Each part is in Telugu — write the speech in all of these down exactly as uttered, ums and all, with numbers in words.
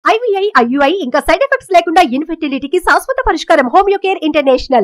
ఐవీఐ, ఐయుఐ ఇంకా సైడ్ ఎఫెక్ట్స్ లేకుండా ఇన్ఫెర్టిలిటీకి శాశ్వత పరిష్కారం homeo care international.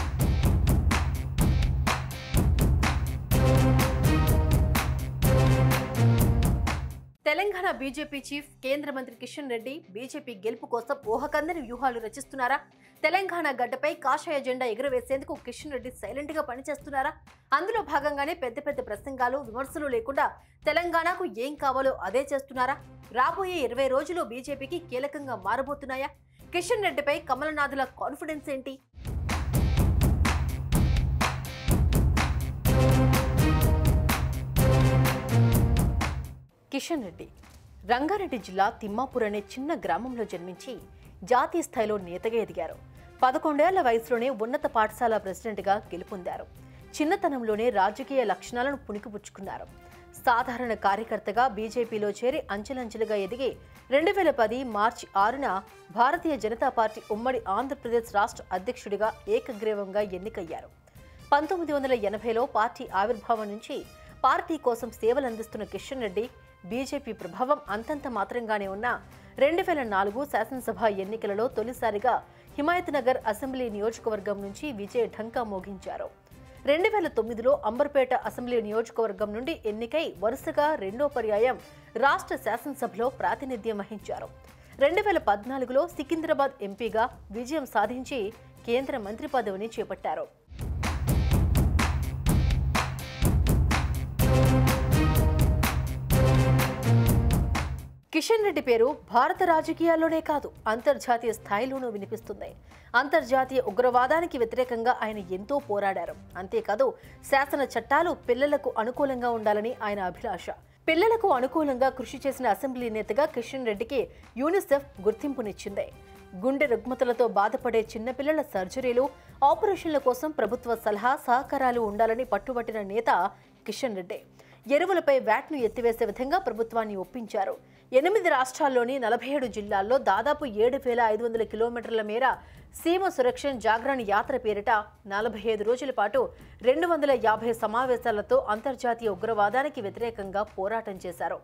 Telangana BJP chief కేంద్ర మంత్రి కిషన్ రెడ్డి బీజేపీ గెలుపు కోసం ఊహకందని వ్యూహాలు రచిస్తున్నారా? తెలంగాణ గడ్డపై కాషాయ జెండా ఎగురవేసేందుకు కిషన్ రెడ్డి సైలెంట్ గా పనిచేస్తున్నారా? అందులో భాగంగానే పెద్ద పెద్ద ప్రసంగాలు, విమర్శలు లేకుండా తెలంగాణకు ఏం కావాలో అదే చేస్తున్నారా? రాబోయే ఇరవై రోజులు బీజేపీకి కీలకంగా మారబోతున్నాయా? కిషన్ రెడ్డిపై కమలనాథుల కాన్ఫిడెన్స్ ఏంటి? కిషన్ రెడ్డి రంగారెడ్డి జిల్లా తిమ్మాపూర్ అనే చిన్న గ్రామంలో జన్మించి జాతీయ స్థాయిలో నేతగా ఎదిగారు. పదకొండేళ్ల వయసులోనే ఉన్నత పాఠశాల ప్రెసిడెంట్గా గెలుపొందారు. చిన్నతనంలోనే రాజకీయ లక్షణాలను పుణికిపుచ్చుకున్నారు. సాధారణ కార్యకర్తగా బీజేపీలో చేరి అంచెలంచెలుగా ఎదిగి రెండు వేల పది మార్చి ఆరున భారతీయ జనతా పార్టీ ఉమ్మడి ఆంధ్రప్రదేశ్ రాష్ట్ర అధ్యక్షుడిగా ఏకగ్రీవంగా ఎన్నికయ్యారు. పంతొమ్మిది వందల ఎనభైలో పార్టీ ఆవిర్భావం నుంచి పార్టీ కోసం సేవలందిస్తున్న కిషన్ రెడ్డి బీజేపీ ప్రభావం అంతంత మాత్రంగానే ఉన్న రెండు వేల నాలుగు శాసనసభ ఎన్నికలలో తొలిసారిగా హిమాయత్ నగర్ అసెంబ్లీ నియోజకవర్గం నుంచి విజయ ఢంకా మోగించారు. రెండు వేల తొమ్మిదిలో అంబర్పేట అసెంబ్లీ నియోజకవర్గం నుండి ఎన్నికై వరుసగా రెండో పర్యాయం రాష్ట్ర శాసనసభలో ప్రాతినిధ్యం వహించారు. రెండు వేల పద్నాలుగులో సికింద్రాబాద్ ఎంపీగా విజయం సాధించి కేంద్ర మంత్రి పదవిని చేపట్టారు. కిషన్ రెడ్డి పేరు భారత రాజకీయాల్లోనే కాదు, అంతర్జాతీయ స్థాయిలోనూ వినిపిస్తుంది. అంతర్జాతీయ ఉగ్రవాదానికి వ్యతిరేకంగా ఆయన ఎంతో పోరాడారు. అంతేకాదు, శాసన చట్టాలు పిల్లలకు అనుకూలంగా ఉండాలని ఆయన అభిలాష. పిల్లలకు అనుకూలంగా కృషి చేసిన అసెంబ్లీ నేతగా కిషన్ రెడ్డికి యూనిసెఫ్ గుర్తింపునిచ్చింది. గుండె రుగ్మతలతో బాధపడే చిన్నపిల్లల సర్జరీలు, ఆపరేషన్ల కోసం ప్రభుత్వ సలహా సహకారాలు ఉండాలని పట్టుబట్టిన నేత కిషన్ రెడ్డి. ఎరువులపై వ్యాట్ను ఎత్తివేసే విధంగా ప్రభుత్వాన్ని ఒప్పించారు. ఎనిమిది రాష్ట్రాల్లోని నలభై ఏడు జిల్లాల్లో దాదాపు ఏడు వేల ఐదు వందల కిలోమీటర్ల మేర సీమ సురక్షణ జాగరణ యాత్ర పేరిట నలభై ఐదు రోజుల పాటు రెండు వందల యాభై సమావేశాలతో అంతర్జాతీయ ఉగ్రవాదానికి వ్యతిరేకంగా పోరాటం చేశారు.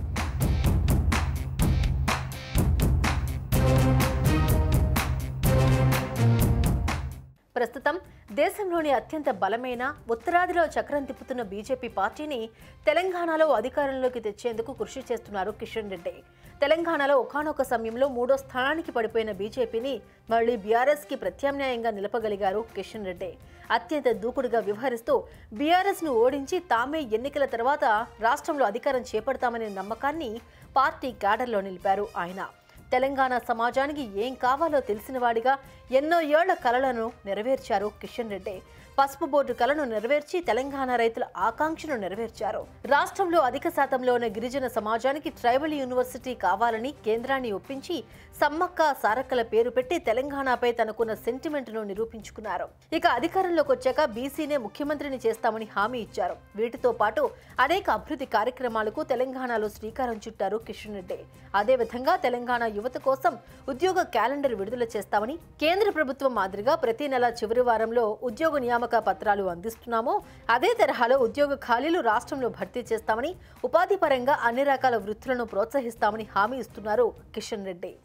ప్రస్తుతం దేశంలోని అత్యంత బలమైన, ఉత్తరాదిలో చక్రం తిప్పుతున్న బీజేపీ పార్టీని తెలంగాణలో అధికారంలోకి తెచ్చేందుకు కృషి చేస్తున్నారు కిషన్ రెడ్డి. తెలంగాణలో ఒకానొక సమయంలో మూడో స్థానానికి పడిపోయిన బీజేపీని మళ్లీ బీఆర్ఎస్ కి ప్రత్యామ్నాయంగా నిలపగలిగారు కిషన్ రెడ్డి. అత్యంత దూకుడుగా వ్యవహరిస్తూ బీఆర్ఎస్ ను ఓడించి తామే ఎన్నికల తర్వాత రాష్ట్రంలో అధికారం చేపడతామనే నమ్మకాన్ని పార్టీ క్యాడర్లో నిలిపారు ఆయన. తెలంగాణ సమాజానికి ఏం కావాలో తెలిసినవాడిగా ఎన్నో ఏళ్ల కలలను నెరవేర్చారు కిషన్ రెడ్డి. పసుపు బోర్డు కలను నెరవేర్చి తెలంగాణ రైతుల ఆకాంక్షను నెరవేర్చారు. రాష్ట్రంలో అధిక శాతంలో ఉన్న గిరిజన సమాజానికి ట్రైబల్ యూనివర్సిటీ కావాలని కేంద్రాన్ని ఒప్పించి సమ్మక్క సారక్కల పేరు పెట్టి తెలంగాణపై తనకున్న సెంటిమెంట్ను నిరూపించుకున్నారు. ఇక అధికారంలోకి వచ్చాక బీసీనే ముఖ్యమంత్రిని చేస్తామని హామీ ఇచ్చారు. వీటితో పాటు అనేక అభివృద్ధి కార్యక్రమాలకు తెలంగాణలో శ్రీకారం చుట్టారు కిషన్ రెడ్డి. అదేవిధంగా తెలంగాణ యువత కోసం ఉద్యోగ క్యాలెండర్ విడుదల చేస్తామని, కేంద్ర ప్రభుత్వం మాదిరిగా ప్రతి నెల చివరి వారంలో ఉద్యోగ నియామక పత్రాలు అందిస్తున్నామో అదే తరహాలో ఉద్యోగ ఖాళీలు రాష్ట్రంలో భర్తీ చేస్తామని, ఉపాధి పరంగా అన్ని రకాల వృత్తులను ప్రోత్సహిస్తామని హామీ ఇస్తున్నారు కిషన్ రెడ్డి.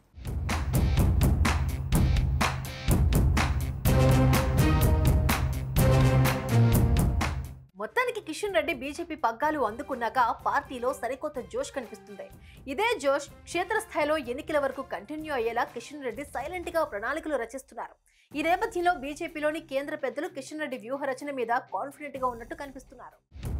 మొత్తానికి కిషన్ రెడ్డి బీజేపీ పగ్గాలు అందుకున్నాక పార్టీలో సరికొత్త జోష్ కనిపిస్తుంది. ఇదే జోష్ క్షేత్రస్థాయిలో ఎన్నికల వరకు కంటిన్యూ అయ్యేలా కిషన్ రెడ్డి సైలెంట్ గా ప్రణాళికలు రచిస్తున్నారు. ఈ నేపథ్యంలో బీజేపీలోని కేంద్ర పెద్దలు కిషన్ రెడ్డి వ్యూహ రచన మీద కాన్ఫిడెంట్ గా ఉన్నట్టు కనిపిస్తున్నారు.